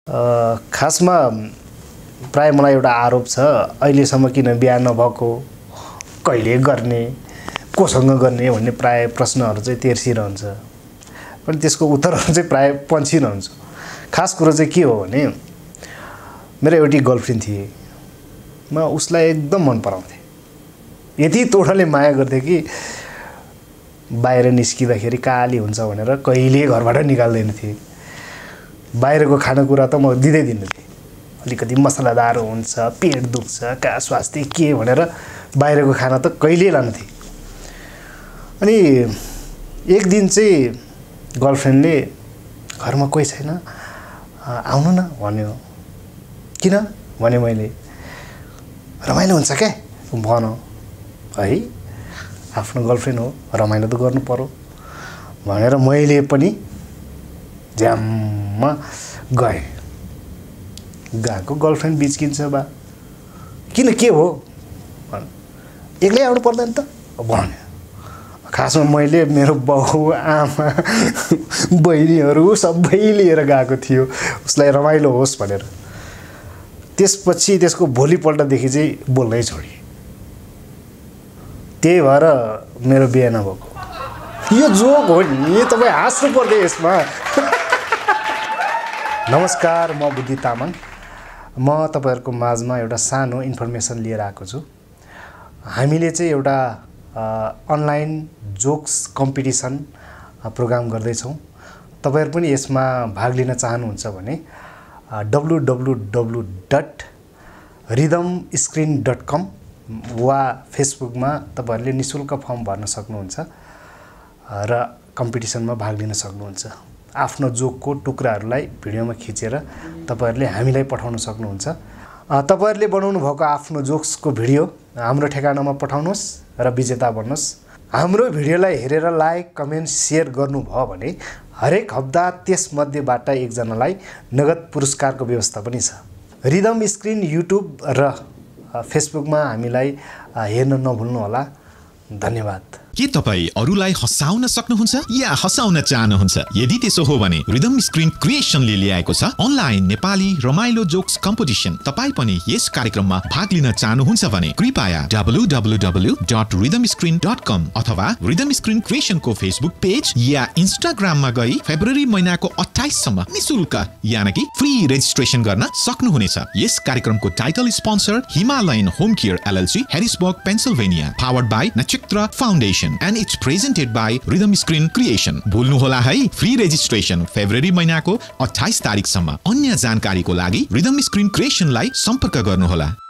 खासमा प्राय मलाई एउटा आरोप छ अहिलेसम्म किन बिहा नभएको कहिले गर्ने कोसँग गर्ने भन्ने प्राय प्रश्नहरू चाहिँ तेर्सिरहन्छ पनि त्यसको उत्तरहरू चाहिँ प्राय पन्छिरहन्छ। खास कुरो चाहिँ के हो भने मेरो एउटी गर्लफ्रेन्ड थिए म उसलाई एकदम मन पराउँथे यति तोडले माया गर्थे कि बाहिर निस्किँदाखेरि काली हुन्छ भनेर कहिले घरबाट निकाल्दैन थिए। बाहिरको खानेकुरा त म दिँदै दिन्थेँ अलिकति मसलादार हुन्छ पेट दुख्छ का स्वास्थ्य के भनेर बाहिरको खाना त कहिले लान्थे। अनि एक दिन चाहिँ गर्लफ्रेन्डले घरमा कोही छैन आउनु न भन्यो। किन भने मैले रमाइलो हुन्छ क्या भन है आफ्नो गर्लफ्रेन्ड हो रमाइलो त गर्नु पर्यो भनेर मैले पनि झ्याम्म गएँ। गएको गर्लफ्रेन्ड बिच्किन्छ बा किन के हो एक्लै आउनु पर्दैन त भन्यो। खासमा मैले मेरो बाउ आमा बहिनीहरू सबै लिएर गएको थियो उसलाई रमाइलो होस् भनेर। त्यसपछि त्यसको भोलिपल्टदेखि चाहिँ बोल्नै छोडेँ। त्यही भएर मेरो बिहे नभएको। यो जोक हो नि तपाईँ हाँस्नु पर्दैन यसमा। नमस्कार म बुद्धि तामाङ म तपाईहरुको माझमा एउटा सानो इन्फर्मेसन लिएर आएको छु। हामीले चाहिँ एउटा अनलाइन जोक्स कम्पिटिसन प्रोग्राम गर्दै छौं। तपाईहरु पनि यसमा भाग लिन चाहनुहुन्छ भने www.rhythmscreen.com वा फेसबुकमा तपाईहरुले निशुल्क फर्म भर्न सक्नुहुन्छ र कम्पिटिसनमा भाग लिन सक्नुहुन्छ। आफ्नो जोकको टुक्राहरूलाई भिडियोमा खिचेर तपाईहरुले हामीलाई पठाउन सक्नुहुन्छ। तपाईहरुले बनाउनु भएको आफ्नो जोक्सको भिडियो हाम्रो ठेगानामा पठाउनुस् र विजेता बन्नुस्। हाम्रो भिडियोलाई हेरेर लाइक कमेन्ट शेयर गर्नुभयो भने हरेक हप्ता त्यस मध्येबाट एकजनालाई नगद पुरस्कारको व्यवस्था पनि छ। रिदम स्क्रिन युट्युब र फेसबुकमा हामीलाई हेर्न नभुल्नु होला। धन्यवाद। के तपाई अरूलाई हँसाउन सक्नुहुन्छ या हँसाउन चाहनुहुन्छ? यदि त्यसो हो भने रिदम स्क्रिन क्रिएसनले ल्याएको छ अनलाइन नेपाली रमाइलो जोक्स कम्पिटिसन। तपाई पनि यस कार्यक्रममा भाग लिन चाहनुहुन्छ भने कृपया www.rhythmscreen.com अथवा रिदम स्क्रिन क्रिएसनको फेसबुक पेज या इन्स्टाग्राममा गई फेब्रुअरी महिनाको 28 सम्म निशुल्क यानि कि फ्री रेजिस्ट्रेसन गर्न सक्नुहुनेछ। यस कार्यक्रमको title sponsor Himalayan Home Care LLC, Harrisburg, Pennsylvania, powered by Nakshatra Foundation and it's presented by Rhythm Screen Creation. भुल्नु होला है फ्री रेजिस्ट्रेसन फेब्रुअरी महिनाको 28 तारिखसम्म। अन्य जानकारीको लागि Rhythm Screen Creation लाई सम्पर्क गर्नु होला।